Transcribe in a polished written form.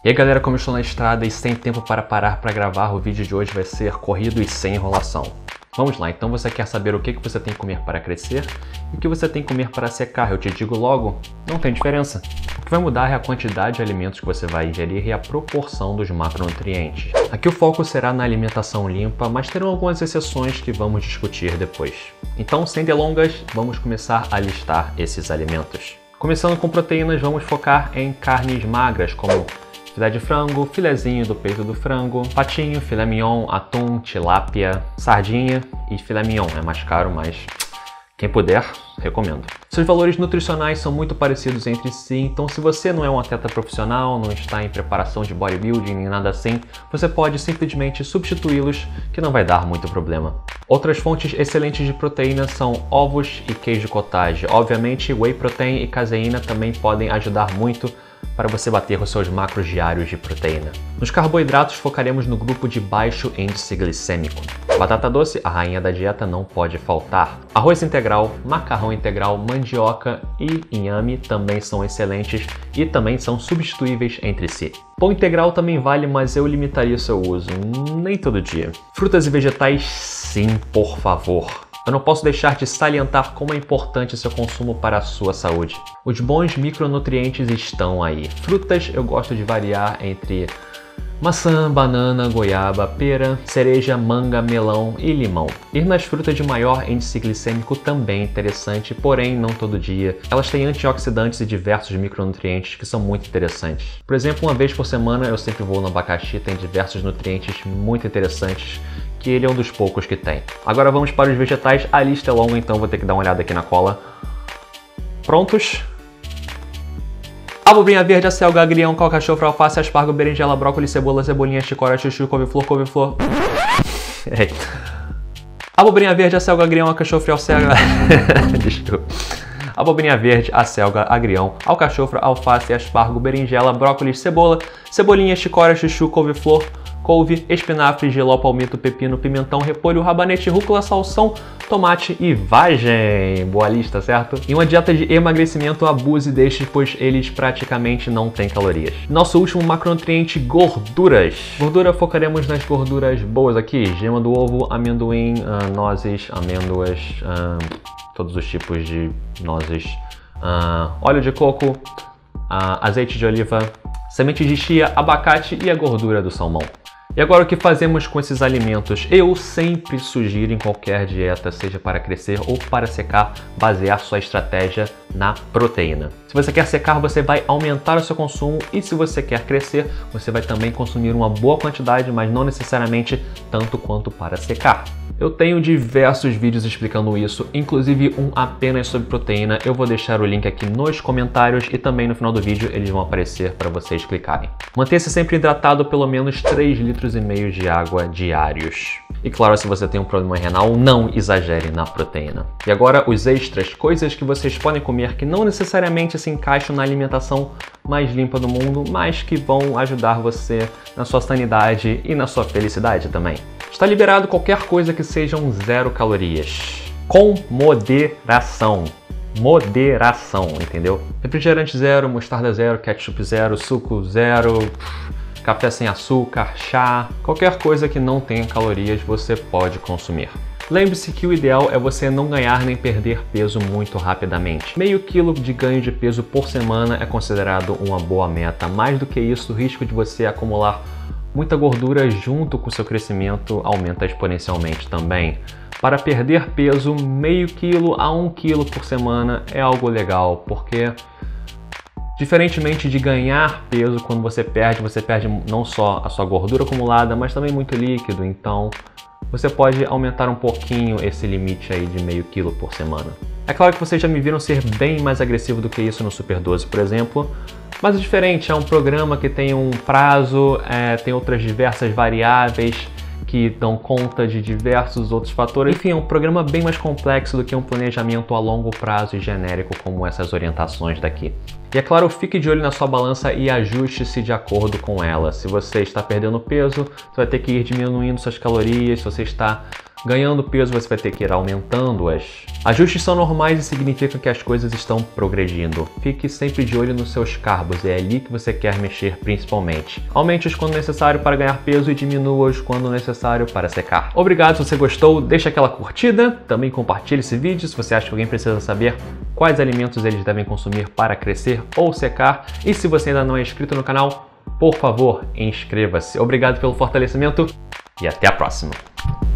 E aí galera, como eu estou na estrada e sem tempo para parar para gravar, o vídeo de hoje vai ser corrido e sem enrolação. Vamos lá, então você quer saber o que você tem que comer para crescer e o que você tem que comer para secar? Eu te digo logo, não tem diferença. O que vai mudar é a quantidade de alimentos que você vai ingerir e a proporção dos macronutrientes. Aqui o foco será na alimentação limpa, mas terão algumas exceções que vamos discutir depois. Então, sem delongas, vamos começar a listar esses alimentos. Começando com proteínas, vamos focar em carnes magras, como filé de frango, filezinho do peito do frango, patinho, filé mignon, atum, tilápia, sardinha e filé mignon. É mais caro, mas quem puder, recomendo. Seus valores nutricionais são muito parecidos entre si, então se você não é um atleta profissional, não está em preparação de bodybuilding nem nada assim, você pode simplesmente substituí-los, que não vai dar muito problema. Outras fontes excelentes de proteína são ovos e queijo cottage. Obviamente, whey protein e caseína também podem ajudar muito para você bater os seus macros diários de proteína. Nos carboidratos focaremos no grupo de baixo índice glicêmico. Batata doce, a rainha da dieta, não pode faltar. Arroz integral, macarrão integral, mandioca e inhame também são excelentes e também são substituíveis entre si. Pão integral também vale, mas eu limitaria seu uso, nem todo dia. Frutas e vegetais, sim, por favor. Eu não posso deixar de salientar como é importante seu consumo para a sua saúde. Os bons micronutrientes estão aí. Frutas eu gosto de variar entre maçã, banana, goiaba, pera, cereja, manga, melão e limão. Ir nas frutas de maior índice glicêmico também é interessante, porém não todo dia. Elas têm antioxidantes e diversos micronutrientes que são muito interessantes. Por exemplo, uma vez por semana eu sempre vou no abacaxi, tem diversos nutrientes muito interessantes, que ele é um dos poucos que tem. Agora vamos para os vegetais, a lista é longa, então vou ter que dar uma olhada aqui na cola. Prontos? Abobrinha verde, acelga, agrião, alcachofra, alface, aspargo, berinjela, brócolis, cebola, cebolinha, chicória, chuchu, couve-flor. Abobrinha verde, acelga, agrião, alcachofra, alcelga. Desculpa. Abobrinha verde, acelga, agrião, alcachofra, alface, aspargo, berinjela, brócolis, cebola, cebolinha, chicória, chuchu, couve-flor, couve, espinafre, jiló, palmito, pepino, pimentão, repolho, rabanete, rúcula, salsão, tomate e vagem. Boa lista, certo? Em uma dieta de emagrecimento, abuse destes, pois eles praticamente não têm calorias. Nosso último macronutriente, gorduras. Gordura, focaremos nas gorduras boas aqui. Gema do ovo, amendoim, nozes, amêndoas, todos os tipos de nozes, óleo de coco, azeite de oliva, sementes de chia, abacate e a gordura do salmão. E agora o que fazemos com esses alimentos? Eu sempre sugiro em qualquer dieta, seja para crescer ou para secar, basear sua estratégia na proteína. Se você quer secar, você vai aumentar o seu consumo e se você quer crescer, você vai também consumir uma boa quantidade, mas não necessariamente tanto quanto para secar. Eu tenho diversos vídeos explicando isso, inclusive um apenas sobre proteína. Eu vou deixar o link aqui nos comentários e também no final do vídeo eles vão aparecer para vocês clicarem. Mantenha-se sempre hidratado, pelo menos 3,5 litros de água diários. E claro, se você tem um problema renal, não exagere na proteína. E agora os extras, coisas que vocês podem comer que não necessariamente se encaixam na alimentação mais limpa do mundo, mas que vão ajudar você na sua sanidade e na sua felicidade também. Está liberado qualquer coisa que sejam 0 calorias. Com moderação. Moderação, entendeu? Refrigerante 0, mostarda 0, ketchup 0, suco 0, café sem açúcar, chá, qualquer coisa que não tenha calorias você pode consumir. Lembre-se que o ideal é você não ganhar nem perder peso muito rapidamente. Meio quilo de ganho de peso por semana é considerado uma boa meta. Mais do que isso, o risco de você acumular muita gordura junto com o seu crescimento aumenta exponencialmente também. Para perder peso, meio quilo a 1 quilo por semana é algo legal, porque diferentemente de ganhar peso, quando você perde não só a sua gordura acumulada, mas também muito líquido, então você pode aumentar um pouquinho esse limite aí de meio quilo por semana. É claro que vocês já me viram ser bem mais agressivo do que isso no Super 12, por exemplo, mas é diferente, é um programa que tem um prazo, tem outras diversas variáveis que dão conta de diversos outros fatores. Enfim, é um programa bem mais complexo do que um planejamento a longo prazo e genérico como essas orientações daqui. E é claro, fique de olho na sua balança e ajuste-se de acordo com ela. Se você está perdendo peso, você vai ter que ir diminuindo suas calorias. Se você está Ganhando peso, você vai ter que ir aumentando-as. Ajustes são normais e significam que as coisas estão progredindo. Fique sempre de olho nos seus carbos, é ali que você quer mexer principalmente. Aumente-os quando necessário para ganhar peso e diminua-os quando necessário para secar. Obrigado se você gostou, deixa aquela curtida, também compartilhe esse vídeo se você acha que alguém precisa saber quais alimentos eles devem consumir para crescer ou secar. E se você ainda não é inscrito no canal, por favor, inscreva-se. Obrigado pelo fortalecimento e até a próxima!